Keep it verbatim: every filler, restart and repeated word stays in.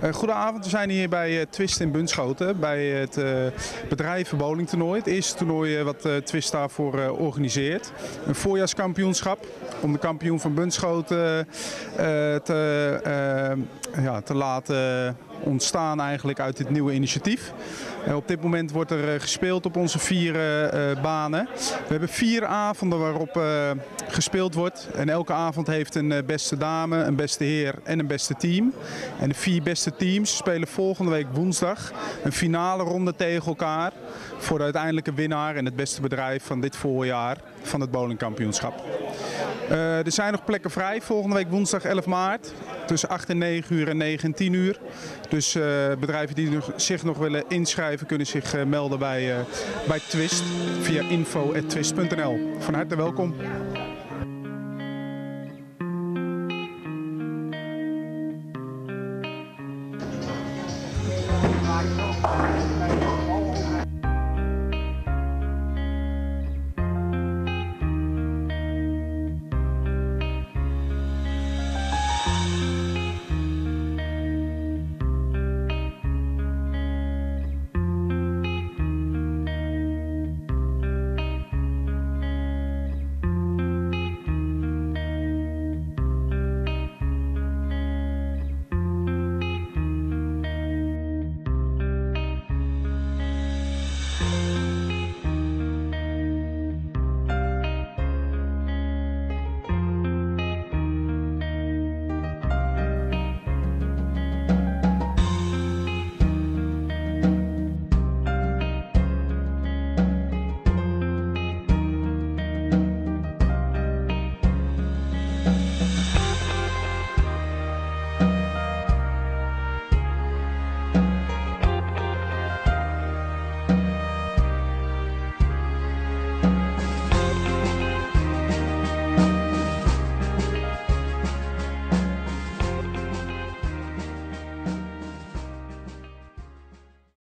Uh, goedenavond, we zijn hier bij uh, Twist in Bunschoten bij het uh, bedrijven bowlingtoernooi. Het eerste toernooi uh, wat uh, Twist daarvoor uh, organiseert. Een voorjaarskampioenschap om de kampioen van Bunschoten uh, te, uh, ja, te laten ontstaan eigenlijk uit dit nieuwe initiatief. Uh, op dit moment wordt er uh, gespeeld op onze vier uh, banen. We hebben vier avonden waarop uh, gespeeld wordt. En elke avond heeft een uh, beste dame, een beste heer en een beste team. En de vier beste teams spelen volgende week woensdag een finale ronde tegen elkaar voor de uiteindelijke winnaar en het beste bedrijf van dit voorjaar van het bowlingkampioenschap. Uh, er zijn nog plekken vrij volgende week woensdag elf maart tussen acht en negen uur en negen en tien uur. Dus uh, bedrijven die zich nog willen inschrijven kunnen zich uh, melden bij, uh, bij Twist via info at twist punt n l. Van harte welkom. Thank you.